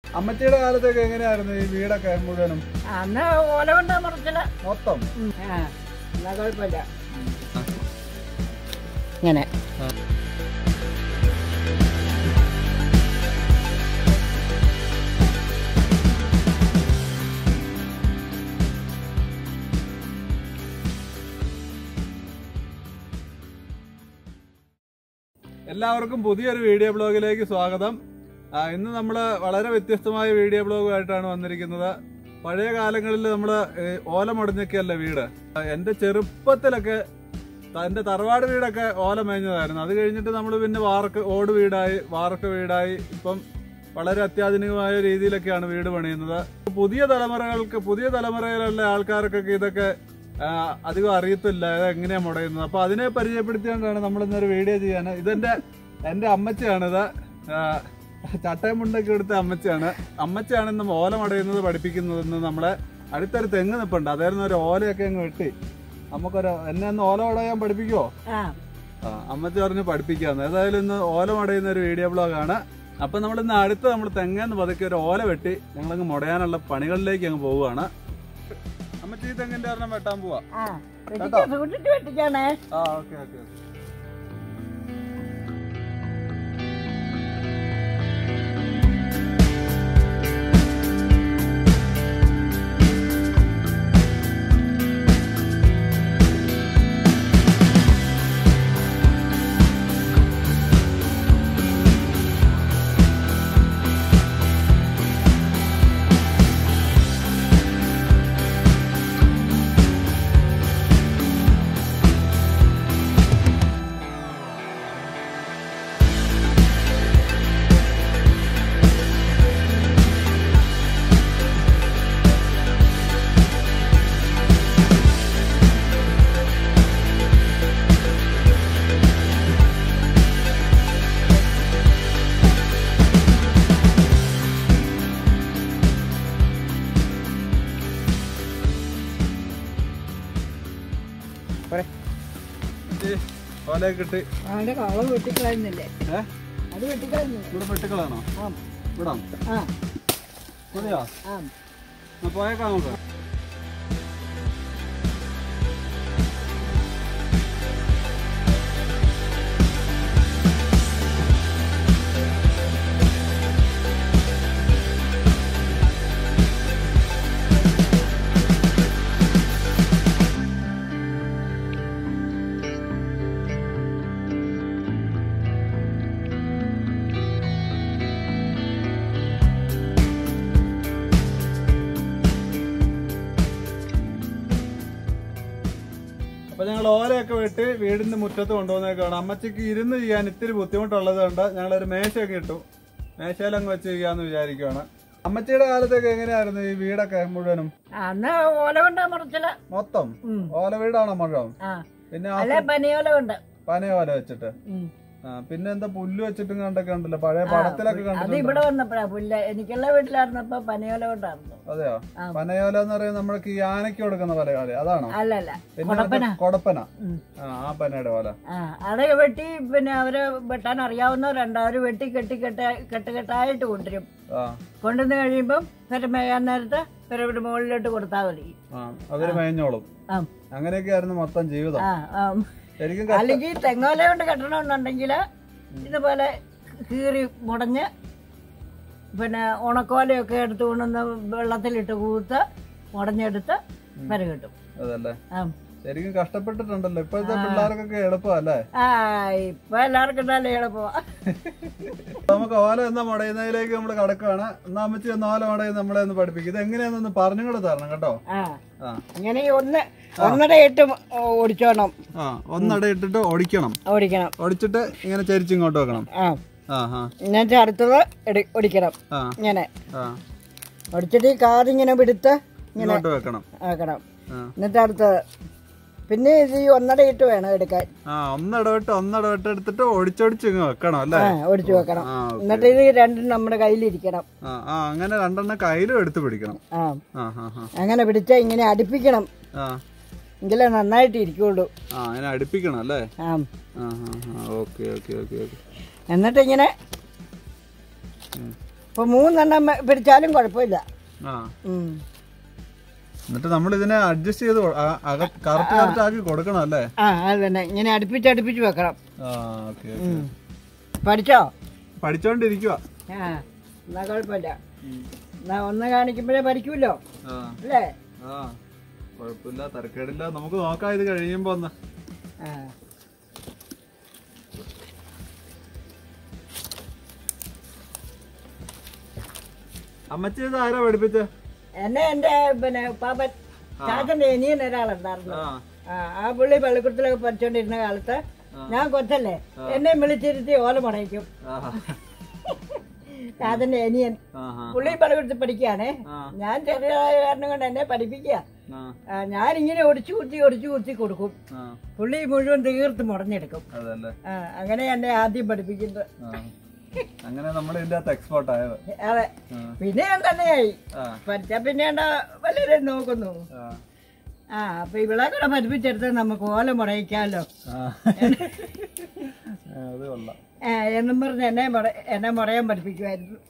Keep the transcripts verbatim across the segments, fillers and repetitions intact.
അമ്മച്ചിയുടെ കാലത്തൊക്കെ എങ്ങനെയായിരുന്നു ഈ വീടൊക്കെ മുഴുവനും? അന്ന് ഓല കൊണ്ടാ മുറിച്ചത് മൊത്തം. എന്നാ കുഴപ്പമില്ല. ഇങ്ങനെ എല്ലാവർക്കും പുതിയൊരു വീഡിയോ ബ്ലോഗിലേക്ക് സ്വാഗതം. ഇന്ന് നമ്മൾ വളരെ വ്യത്യസ്തമായ വീഡിയോ ബ്ലോഗുമായിട്ടാണ് വന്നിരിക്കുന്നത്. പഴയ കാലങ്ങളിൽ നമ്മൾ ഓല മുടഞ്ഞൊക്കെയല്ലേ വീട്. എൻ്റെ ചെറുപ്പത്തിലൊക്കെ എൻ്റെ തറവാട് വീടൊക്കെ ഓല മേഞ്ഞതായിരുന്നു. അത് കഴിഞ്ഞിട്ട് നമ്മൾ പിന്നെ വാർക്ക് ഓട് വീടായി, വാർക്ക് വീടായി. ഇപ്പം വളരെ അത്യാധുനികമായ രീതിയിലൊക്കെയാണ് വീട് പണിയുന്നത്. പുതിയ തലമുറകൾക്ക് പുതിയ തലമുറയിലുള്ള ആൾക്കാർക്കൊക്കെ ഇതൊക്കെ അധികം അറിയത്തില്ല, എങ്ങനെയാണ് മുടയുന്നത്. അപ്പൊ അതിനെ പരിചയപ്പെടുത്തിയോണ്ടാണ് നമ്മൾ ഇന്നൊരു വീഡിയോ ചെയ്യാൻ. ഇതെന്റെ എന്റെ അമ്മച്ചിയാണിത്. ചട്ടയും മുണ്ടൊക്കെ എടുത്ത അമ്മച്ചിയാണ്. അമ്മച്ചിയാണ് ഇന്ന് ഓല മുടയുന്നത് പഠിപ്പിക്കുന്നതെന്ന്. നമ്മളെ അടുത്തൊരു തെങ്ങ് നിപ്പുണ്ട്, അതായിരുന്നു ഒരു ഓലയൊക്കെ അങ്ങ് വെട്ടി നമുക്കൊരു എന്നെ ഒന്ന് ഓല മുടയാൻ പഠിപ്പിക്കുവോ? ആ അമ്മച്ചി പറഞ്ഞ് പഠിപ്പിക്കാന്ന്. ഏതായാലും ഇന്ന് ഓല മുടയുന്ന ഒരു വീഡിയോ ബ്ലോഗാണ്. അപ്പൊ നമ്മൾ ഇന്ന് അടുത്ത് നമ്മൾ തെങ്ങെന്ന് പതുക്കെ ഒരു ഓല വെട്ടി ഞങ്ങളങ്ങ് മുടയാനുള്ള പണികളിലേക്ക് അങ്ങ് പോവുകയാണ്. അമ്മച്ചി തെങ്ങിന്റെ ഒരെണ്ണം വെട്ടാൻ പോവാ. വെട്ടിക്കാണേ. ആ ഓക്കെ ഓക്കെ. കിട്ടി വെട്ടിക്കളയുന്നില്ലേ? അത് വെട്ടിക്കളയുന്നു. ഇവിടെ വെട്ടിക്കളാണോ? വിടാം. മതിയോ? പോയേക്കാം നമുക്ക്. അപ്പൊ ഞങ്ങൾ ഓലയൊക്കെ വെട്ടി വീടിന്റെ മുറ്റത്ത് കൊണ്ടുവന്നേക്കാണ്. അമ്മച്ചിക്ക് ഇരുന്ന് ചെയ്യാൻ ഇത്തിരി ബുദ്ധിമുട്ടുള്ളത് കൊണ്ട് ഞങ്ങളൊരു മേശയൊക്കെ ഇട്ടു. മേശയിലങ്ങ് വെച്ച് ചെയ്യാന്ന് വിചാരിക്കുകയാണ്. അമ്മച്ചിയുടെ കാലത്തൊക്കെ എങ്ങനെയായിരുന്നു ഈ വീടൊക്കെ മുഴുവനും? അന്ന് ഓല കൊണ്ടാ മുറിച്ചത് മൊത്തം. ഓല വീടാണോ മുഴുവൻ? പിന്നെ പനയോല കൊണ്ട് പനയോല വെച്ചിട്ട്. പിന്നെ എന്താ പുല്ല് വെച്ചിട്ടും കണ്ടൊക്കെ ഉണ്ടല്ലോ പഴയ പടത്തിലൊക്കെ കണ്ടു. ഇവിടെ വന്നപ്പോഴാ പുല്ല്. എനിക്കുള്ള വീട്ടിലായിരുന്നപ്പോ പനയോല കൊണ്ടായിരുന്നു. അതെയോ? പനയോല എന്ന് പറയുന്നത് നമ്മൾക്ക് ഈ ആനയ്ക്ക് കൊടുക്കുന്ന പനയോല അതാണോ? അല്ലല്ല, പിന്നെ കൊടപ്പന. ആ പനയുടെ ഓല അത് വെട്ടി പിന്നെ അവര് വെട്ടാൻ അറിയാവുന്നവരുണ്ട്. അവര് വെട്ടി കെട്ടി കെട്ട കെട്ടുകെട്ടായിട്ട് കൊണ്ടുവരും. കൊണ്ടുവന്ന് കഴിയുമ്പം പിന്നെ മേയാൻ നേരത്ത് പിന്നെ മുകളിലോട്ട് കൊടുത്താൽ മതി, അവര് മേഞ്ഞോളും. അങ്ങനെയൊക്കെയായിരുന്നു മൊത്തം ജീവിതം. അല്ലെങ്കിൽ തെങ്ങോല കൊണ്ട് കെട്ടണമെന്നുണ്ടെങ്കിൽ ഇതുപോലെ കീറി മുടഞ്ഞ് പിന്നെ ഉണക്കോലയൊക്കെ എടുത്ത് കൊണ്ടുവന്ന് വെള്ളത്തിലിട്ട് കൂത്ത് മുടഞ്ഞെടുത്ത് വര കിട്ടും. അതല്ലേ, ശരിക്കും കഷ്ടപ്പെട്ടിട്ടുണ്ടല്ലോ. ഇപ്പോഴത്തെ പിള്ളേർക്കൊക്കെ എളുപ്പമല്ലേ? ആ ഇപ്പൊ എല്ലാവർക്കും നല്ല എളുപ്പമാ. നമുക്ക് ഓല എന്ന മുടയുന്നതിലേക്ക് നമ്മള് കടക്കുകയാണ്. എന്നാ അമ്മച്ചി എന്ന ഓല മുടയുന്ന നമ്മളെ ഒന്ന് പഠിപ്പിക്കും. ഇത് എങ്ങനെയാണെന്ന് പറഞ്ഞും കൂടെ തരണം കേട്ടോ. ഇങ്ങനെ ഒന്ന് ഒന്നട ഇട്ട് ഓടിച്ചോണം. ആ ഒന്നട ഇട്ടിട്ട് ഓടിക്കണം. ഓടിക്കണം. ഓടിച്ചിട്ട് ഇങ്ങനെ ചരിച്ചിങ്ങോട്ട് വെക്കണം. എന്നിട്ട് അടുത്തത് ഒടിക്കണം. ഇങ്ങനെ ഒടിച്ചിട്ട് ഈ കാതിങ്ങനെ പിടുത്ത് ഇങ്ങോട്ട് വെക്കണം ആക്കണം. എന്നിട്ട് അടുത്തത് പിന്നെ ഇത് ഈ ഒന്നടയിട്ട് വേണം എടുക്കാൻ. ഒന്നടവിട്ട് ഒന്നടവിട്ട് എടുത്തിട്ട് ഒടിച്ചൊടിച്ച് വെക്കണം അല്ലേ? ഒടിച്ചു വെക്കണം. എന്നിട്ട് ഇത് രണ്ടും നമ്മുടെ കയ്യിലിരിക്കണം. അങ്ങനെ രണ്ടെണ്ണം കയ്യിലും എടുത്ത് പിടിക്കണം. അങ്ങനെ പിടിച്ചാ ഇങ്ങനെ അടുപ്പിക്കണം, എങ്കിലേ നന്നായിട്ട് ഇരിക്കുള്ളൂ. അങ്ങനെ അടുപ്പിക്കണം അല്ലേ? Okay okay okay. എന്നിട്ട് ഇങ്ങനെ ഇപ്പൊ മൂന്നെണ്ണം പിടിച്ചാലും കുഴപ്പമില്ല. എന്നിട്ട് നമ്മൾ ഇതിനെ അഡ്ജസ്റ്റ് ചെയ്ത് കറക്റ്റ് കറക്റ്റ് ആക്കി കൊടുക്കണം അല്ലേ? ആ അത് തന്നെ, ഇങ്ങനെ അടുപ്പിച്ച് അടുപ്പിച്ച് വെക്കണം. ഓക്കെ. പഠിച്ചോ? പഠിച്ചോണ്ടിരിക്കുക. ആ എന്നാ കുഴപ്പമില്ല. എന്നാ ഒന്ന് കാണിക്കുമ്പോഴേ പഠിക്കൂല്ലോ അല്ലേ? ആ കുഴപ്പമില്ല, തരക്കേടില്ല. നമുക്ക് നോക്കാം ഇത് കഴിയുമ്പോ ഒന്ന്. അമ്മച്ചി ഇത് ആരാ പഠിപ്പിച്ച? എന്നെ എന്റെ പിന്നെ പാപ്പൻ ചാച്ചന്റെ അനിയൻ ഒരാളുണ്ടായിരുന്നു. ആ പുള്ളി പള്ളിക്കൂടത്തിലൊക്കെ പഠിച്ചോണ്ടിരുന്ന കാലത്ത് ഞാൻ കൊച്ചല്ലേ, എന്നെ വിളിച്ചിരുത്തി ഓല മുടയിക്കും. ചാച്ചന്റെ അനിയൻ പുള്ളി പള്ളിക്കൂടത്തിൽ പഠിക്കാണേ. ഞാൻ ചെറിയതായ കാരണം കൊണ്ട് എന്നെ പഠിപ്പിക്കുക. ഞാനിങ്ങനെ ഒടിച്ചു കുത്തി ഒടിച്ചു കുത്തി കൊടുക്കും. പുള്ളി മുഴുവൻ തീർത്ത് മുടഞ്ഞെടുക്കും. അങ്ങനെ എന്നെ ആദ്യം പഠിപ്പിക്കുന്നത്. അങ്ങനെ നമ്മൾ ഇതിന്റെ അകത്ത് എക്സ്പേർട്ട് ആയത്. അതെ, പിന്നെ ഞാൻ തന്നെയായി പഠിച്ച പിന്നെ പലരും നോക്കുന്നു. ആ അപ്പൊ ഇവിടെ കൂടെ പഠിപ്പിച്ചെടുത്ത് നമുക്ക് ഓല മുടയിക്കാമല്ലോ എന്നും പറഞ്ഞ് എന്നെ എന്നെ മുടയാൻ പഠിപ്പിക്കുമായിരുന്നു.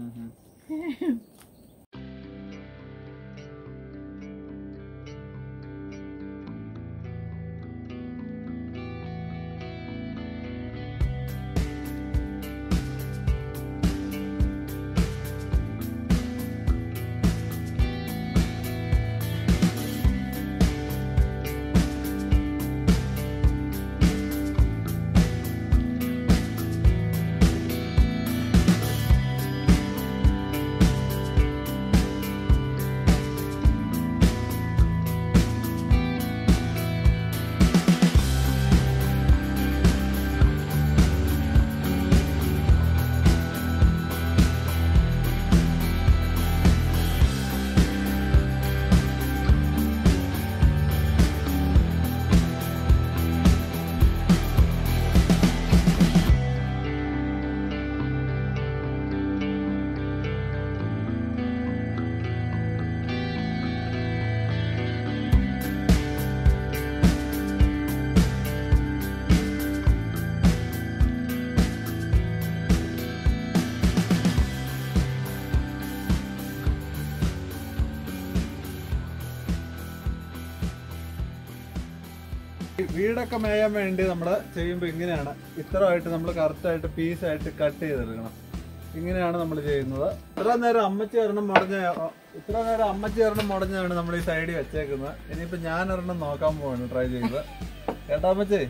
വീടൊക്കെ മേയാൻ വേണ്ടി നമ്മൾ ചെയ്യുമ്പോൾ ഇങ്ങനെയാണ്. ഇത്രമായിട്ട് നമ്മൾ കറക്റ്റായിട്ട് പീസായിട്ട് കട്ട് ചെയ്തെടുക്കണം. ഇങ്ങനെയാണ് നമ്മൾ ചെയ്യുന്നത്. ഇത്ര നേരം അമ്മച്ചി ഒരെണ്ണം മുടഞ്ഞ ഇത്ര നേരം അമ്മച്ചി ഒരെണ്ണം മുടഞ്ഞാണ് നമ്മൾ ഈ സൈഡിൽ വെച്ചേക്കുന്നത്. ഇനിയിപ്പോ ഞാൻ ഒരെണ്ണം നോക്കാൻ പോവാണ് ട്രൈ ചെയ്ത്. കേട്ടാ അമ്മച്ചി?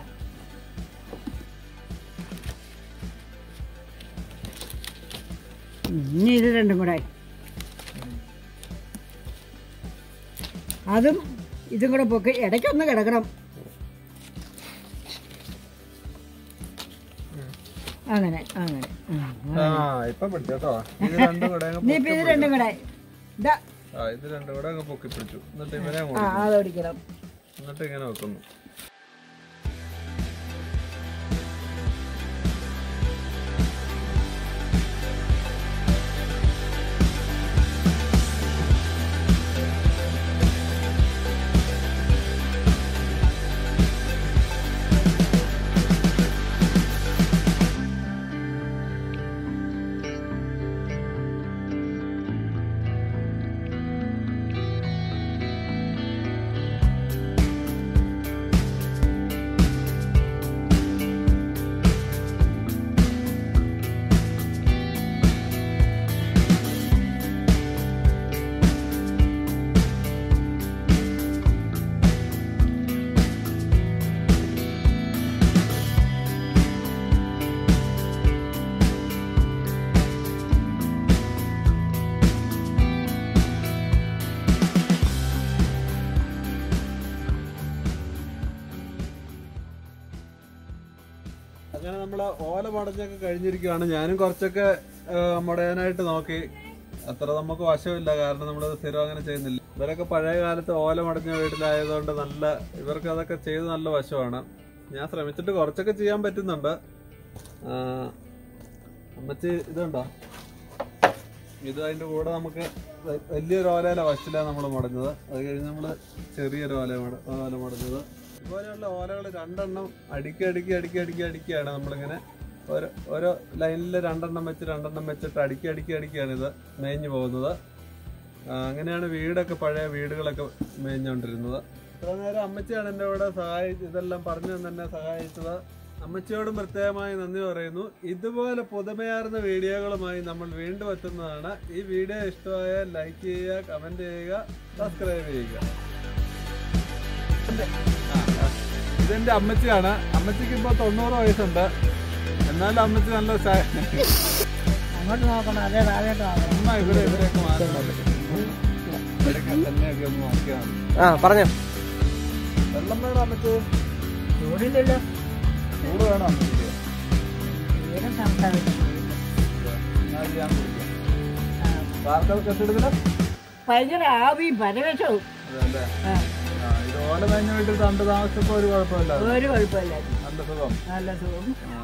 ഇനി ഇത് രണ്ടും കൂടെ അതും ഇതും കൂടെ പൊക്കി ഇടയ്ക്കൊന്ന് കിടക്കണം. അങ്ങനെ അങ്ങനെ ഇപ്പൊ പിടിച്ചോ. ഇത് രണ്ടും കൂടെ ഇത് രണ്ടും കൂടെ ഇത് രണ്ടും കൂടെ അങ്ങ് പൊക്കി പിടിച്ചു. എന്നിട്ട് ഇവനെ അതോടിക്കണം. എന്നിട്ട് ഇങ്ങനെ വെക്കുന്നു. അങ്ങനെ നമ്മള് ഓല മടഞ്ഞൊക്കെ കഴിഞ്ഞിരിക്കുകയാണ്. ഞാനും കുറച്ചൊക്കെ മുടയാനായിട്ട് നോക്കി. അത്ര നമുക്ക് വശമില്ല, കാരണം നമ്മളത് സ്ഥിരം അങ്ങനെ ചെയ്യുന്നില്ല. ഇവരൊക്കെ പഴയ കാലത്ത് ഓല മടഞ്ഞ വീട്ടിലായതുകൊണ്ട് നല്ല ഇവർക്ക് അതൊക്കെ ചെയ്ത് നല്ല വശമാണ്. ഞാൻ ശ്രമിച്ചിട്ട് കുറച്ചൊക്കെ ചെയ്യാൻ പറ്റുന്നുണ്ട്. അമ്മച്ചി ഇതുണ്ടോ, ഇത് അതിൻ്റെ കൂടെ നമുക്ക് വലിയൊരു ഓലയില വശില നമ്മൾ മുടഞ്ഞത്. അത് കഴിഞ്ഞ് നമ്മൾ ചെറിയൊരു ഓല ഓല മുടഞ്ഞത്. ഇതുപോലെയുള്ള ഓലകൾ രണ്ടെണ്ണം അടുക്കി അടുക്കി അടുക്കി അടുക്കി അടുക്കിയാണ് നമ്മളിങ്ങനെ ഓരോ ഓരോ ലൈനിൽ രണ്ടെണ്ണം വെച്ച് രണ്ടെണ്ണം വെച്ചിട്ട് അടുക്കി അടുക്കി അടുക്കിയാണ് ഇത് മേഞ്ഞു പോകുന്നത്. അങ്ങനെയാണ് വീടൊക്കെ പഴയ വീടുകളൊക്കെ മേഞ്ഞുകൊണ്ടിരുന്നത്. ഇത്ര നേരം അമ്മച്ചിയാണ് എൻ്റെ കൂടെ സഹായിച്ച് ഇതെല്ലാം പറഞ്ഞു തന്നെ സഹായിച്ചത്. അമ്മച്ചിയോടും പ്രത്യേകമായി നന്ദി പറയുന്നു. ഇതുപോലെ പുതുമയാർന്ന വീഡിയോകളുമായി നമ്മൾ വീണ്ടും എത്തുന്നതാണ്. ഈ വീഡിയോ ഇഷ്ടമായാൽ ലൈക്ക് ചെയ്യുക, കമന്റ് ചെയ്യുക, സബ്സ്ക്രൈബ് ചെയ്യുക. ഇതെന്റെ അമ്മച്ചിയാണ്. അമ്മച്ചിക്ക് ഇപ്പൊ തൊണ്ണൂറ് വയസ്സുണ്ട്. എന്നാലും അമ്മച്ചി നല്ല അങ്ങോട്ട് നോക്കണം. അതെ താഴോട്ട് നോക്കണം. അമ്മ ഇവിടെ ഇവരെയൊക്കെ മാറുന്നുണ്ട്. തന്നെയൊക്കെ ഒന്ന് നോക്കിയാൽ ആ പറഞ്ഞോ. വെള്ളം വേണം അമ്മച്ചി? ചൂടില്ലല്ലോ. ചൂട് വേണം അമ്മച്ചിക്ക്? തീരെ സംസാരിക്കും. കെട്ടിടത്തില് ഭയങ്കര ആവിയും പരവേഷവും. അതല്ലേ? ഇത് ഓല കഴിഞ്ഞ വീട്ടിൽ തണ്ട് താമസിച്ചപ്പോ ഒരു കുഴപ്പമില്ല. ഒരു കുഴപ്പമില്ല. നല്ല സുഖം. നല്ല സുഖം.